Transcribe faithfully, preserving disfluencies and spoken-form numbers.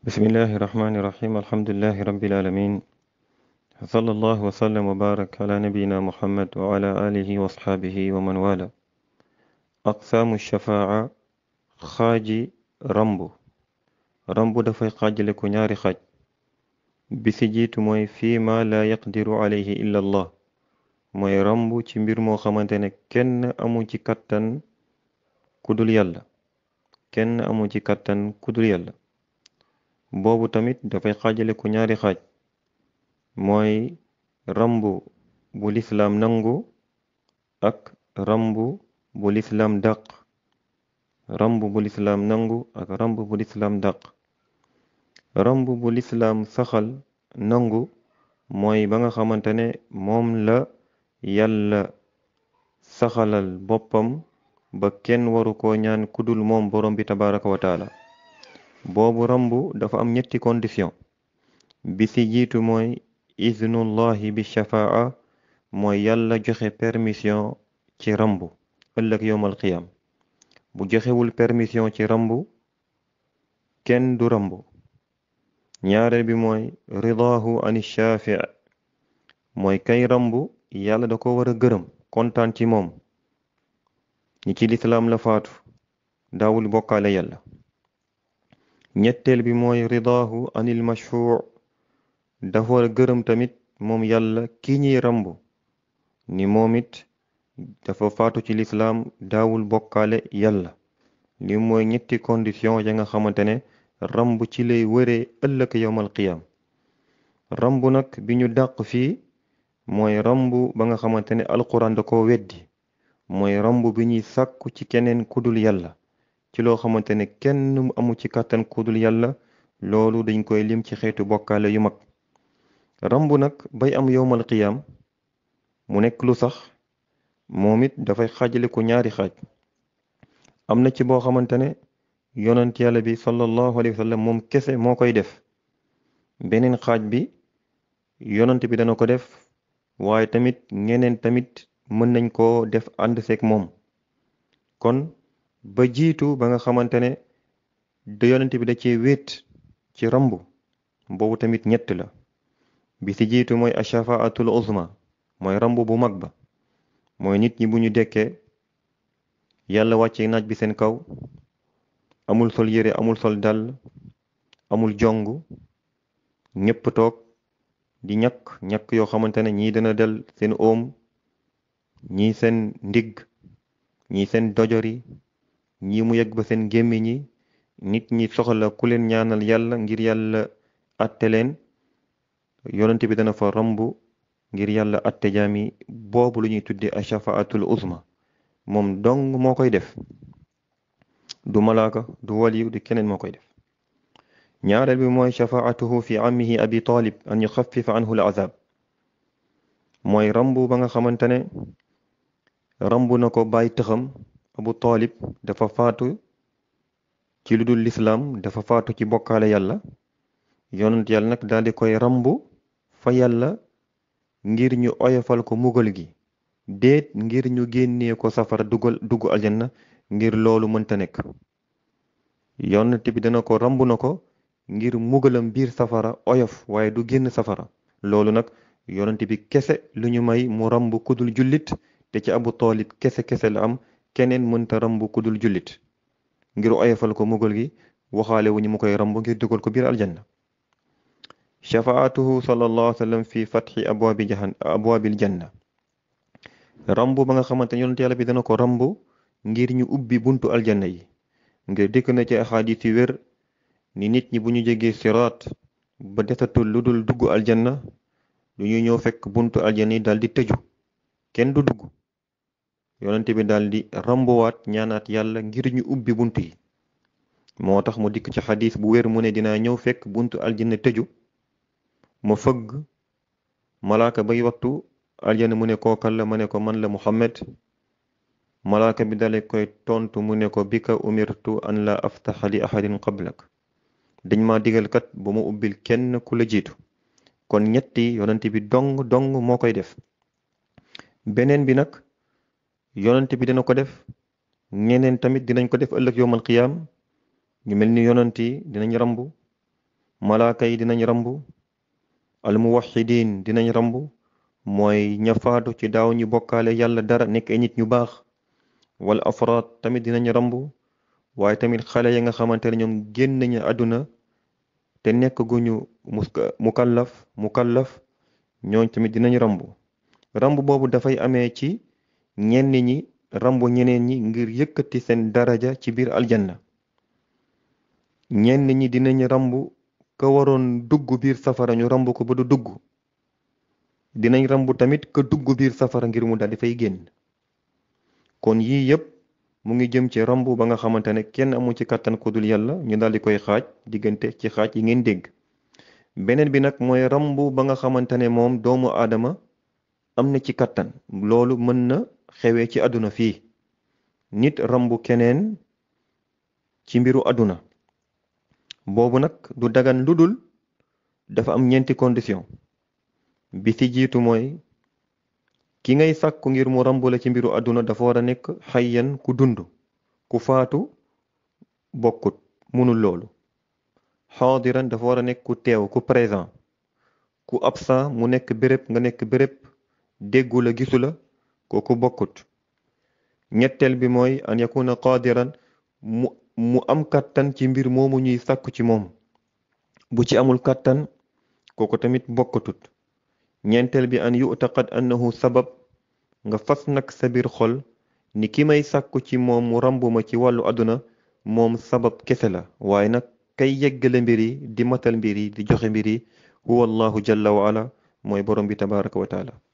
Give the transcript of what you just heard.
بسم الله الرحمن الرحيم الحمد لله رب العالمين صلى الله وسلم وبارك على نبينا محمد وعلى آله وصحبه ومن والاه أقسام الشفاعة xaaji rambu rambu dafay xaajale ko ñaari xaaj bi ci jiitu mooy fii ma la yaqdiru alayhi illa allah mooy rambu ci mbir moo xamante ne kenn amu ci kattan kudul yàlla kenn amu ci kattan kudul yàlla boobu tamit dafay xaajale ko ñaari xaaj mooy rambu bu lislaam nangu ak rambu bu lislaam dàq ramb bu lislaam nangu ak ramb bu lislaam dàq ramb bu lislaam saxal nangu mooy ba nga xamante ne moom la yàlla saxalal boppam ba kenn waru ko ñaan kudul moom borom bi tabaraka wa taala boobu ramb dafa am ñetti condition bi ci jiitu mooy iznullahi bi shafaa mooy yàlla joxe permission ci ramb ëllëg yowmal qiyam bu joxewul permission ci rambu kenn du rambu ñaareel bi mooy ridaahu ani shafii mooy kay rambu yàlla da ko war a gërëm kontaan ci moom ñi ci lislaam la faatu daawul bokkaale yàlla ñetteel bi mooy ridaahu anil mashfuu dafa war a gërëm tamit moom yàlla ki ñuy rambu ni moom it dafa faatu ci lislaam daawul bokkaale yàlla li mooy ñetti condition ya nga xamante ne ramb ci lay wëree ëllëg yowmal qiyam ramb nag bi ñu dàq fii mooy ramb ba nga xamante ne alquran da ko weddi mooy ramb bi ñuy sàkku ci keneen kudul yàlla ci loo xamante ne kenn amu ci kàttan kudul yàlla loolu dañ koy lim ci xeetu bokkaale yu mag ramb nag bay am yowmal qiyam mu nekk lu sax moom it dafay xaajale ko ñaari xaaj am na ci boo xamante ne yonent yàlla bi sallallahu alayhi wa sallam moom kese moo koy def beneen xaaj bi yonent bi dana ko def waaye tamit ñeneen tamit mën nañ koo def ànd seek moom kon ba jiitu ba nga xamante ne de yonent bi da cee wéet ci rambu boobu tamit ñett la bi ci jiitu mooy ashafaatul uzma mooy rambu bu mag ba mooy nit ñi bu ñu dekkee yàlla wàcce naaj bi seen kaw amul sol yére amul sol dàll amul jong ñépp toog di ñakk ñakk yoo xamante ne ñii dana del seen oom ñii seen ndigg ñii seen dojori ñii mu yegg ba seen gémmiñ ñi nit ñi soxla ku leen ñaanal yàlla ngir yàlla atte leen yonent bi dana fa rambu ngir yàlla atte jaami boobu lu ñuy tuddee ashafaatul uzma moom dong moo koy def du malaaka du waliyu di keneen moo koy def ñaareel bi mooy shafaatuhu fi ammihi abi talib an yuxaffifa anhu al azab mooy rambu ba nga xamante ne rambu na ko bàyyi tëxam abu talib dafa faatu ci lu dul lislaam dafa faatu ci bokkaale yàlla yonent yàlla nag daal di koy rambu fa yàlla ngir ñu oyofal ko mugal gi déet ngir ñu génnee ko safara dugal dugg aljanna ngir loolu mënta nekk yonent bi dana ko rambu na ko ngir mugalam biir safara oyof waaye du génn safara loolu nag yonent bi kese lu ñu may mu rambu kudul jullit te ci abu taalib kese kese la am keneen mënta rambu kudul jullit ngir oyofal ko mugal gi waxaale wu ñu mu koy rambu ngir dugal ko biir aljanna shafaatuhu sallallahu alayhi wa sallam fi fatxi abwaabi jahan abwaabil janna rambu ba nga xamante ne yonent yàlla bi dana ko rambu ngir ñu ubbi buntu aljanna yi ngir dikk na ci axaadis yu wér ni nit ñi bu ñu jegee siraat ba desatul lu dul dugg aljanna lu ñu ñëw fekk buntu aljanna yi daal di tëju kenn du dugg yonent bi daal di rambuwaat ñaanaat yàlla ngir ñu ubbi buntu yi moo tax mu dikk ci xadis bu wér mu ne dinaa ñëw fekk buntu aljanna tëju ma fëgg malaaka bay wattu aljana mu ne kookal la ma ne ko man la muhammad malaaka bi dale koy tontu mu ne ko bika umirtu an la aftaxa li ahadin qablak dañ ma digal kat bu ma ubbil kenn ku la jiitu kon ñetti yonent bi dong dong moo koy def beneen bi nag yonent bi dina ko def ñeneen tamit dinañ ko def ëllëg yowmal qiyaam ñu mel ni yonent yi dinañ rambu malaaka yi dinañ rambu almuwaxidiin dinañ rambu mooy ña faatu ci daaw ñu bokkaale yàlla dara nekk ay nit ñu baax wal afraad tamit dinañ rambu waaye tamit xale ya nga xamante ne ñoom génn nañu àdduna te nekk guñu mukallaf mukallaf ñooñ tamit dinañ rambu rambu boobu dafay amee ci ñenn ñi rambu ñeneen ñi ngir yëkkati seen daraja ci biir aljanna ñenn ñi dinañ rambu ka waroon dugg biir safara ñu rambu ko ba du dugg dinañ rambu tamit ka dugg biir safara ngir mu daal di fay génn kon yii yëpp mu ngi jëm ci rambu ba nga xamante ne kenn amu ci kàttan ku dul yàlla ñu daal di koy xaaj diggante ci xaaj yi ngeen dégg beneen bi nag mooy rambu ba nga xamante ne moom doomu aadama am na ci kàttan loolu mën na xewee ci àdduna fii nit rambu keneen ci mbiru àdduna boobu nag du dagan lu dul dafa am ñeenti condition bi ci jiitu mooy ki ngay sàkku ngir mu rambu la ci mbiru àdduna dafa war a nekk xayyan ku dund ku faatu bokkut munul loolu xaadiran dafa war a nekk ku teew ku présent ku absent mu nekk béréb nga nekk béréb déggu la gisu la kooku bokkut ñetteel bi mooy an yakuna qaadiran mu mu am kàttan ci mbir moomu ñuy sàkku ci moom bu ci amul kàttan kooku tamit bokkatut ñeenteel bi an yu'taqad annahu sabab nga fas nag sa biir xol ni ki may sàkku ci moom mu rambu ma ci wàllu àdduna moom sabab kese la waaye nag kay yeggale mbir yi di matal mbir yi di joxe mbir yi huwa allahu jalla wa ala mooy borom bi tabaraka wa taala